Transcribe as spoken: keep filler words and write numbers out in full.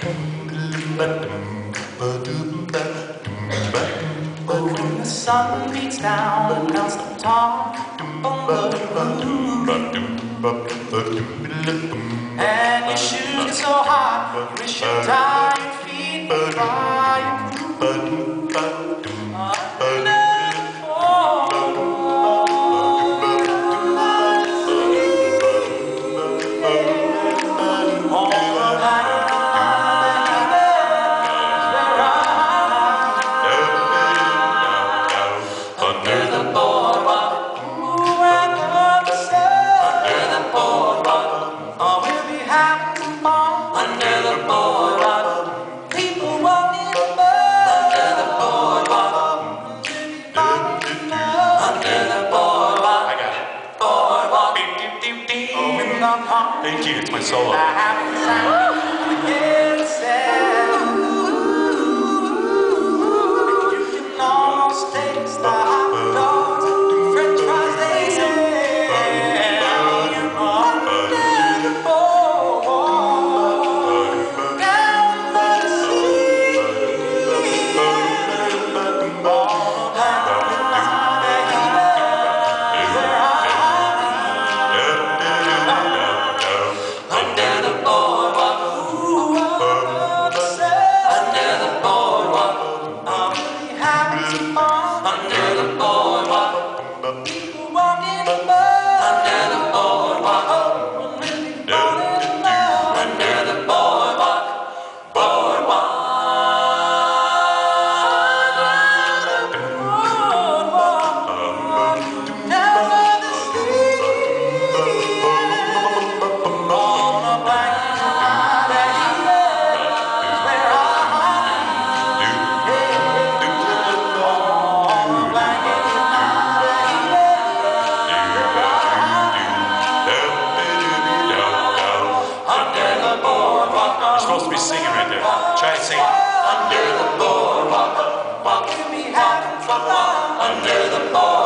When the sun beats down and melts the tar on the roof, and your shoes get so hot, you wish your tired feet were flying through. Thank you, it's my solo. Try and sing. Under the boardwalk, walk, walk, walk, under the boardwalk.